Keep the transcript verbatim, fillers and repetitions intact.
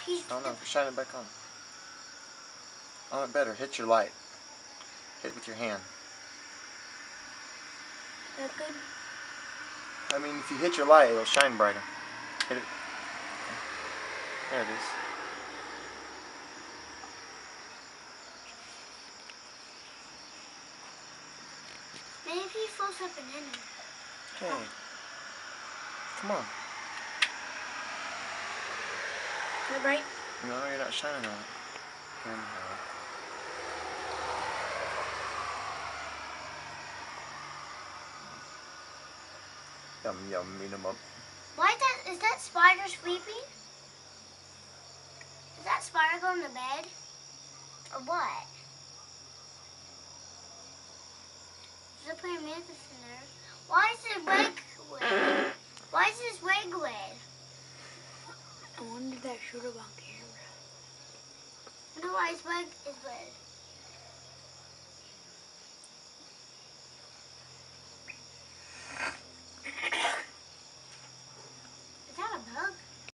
He's I don't know. Shine it back on. On it better. Hit your light. Hit it with your hand. That good? I mean, if you hit your light, it'll shine brighter. Hit it. There it is. Maybe he falls up and in it. Hey. Come on. Is it bright? No, you're not shining on it. Anyhow. Yum yum, eat 'em up. Why is that? Is that spider sleeping? Is that spider going to bed? Or what? Is it putting Mantis in there? Why is it red wet? Why is this red red? I wonder if that showed up on camera. I wonder why his leg is red.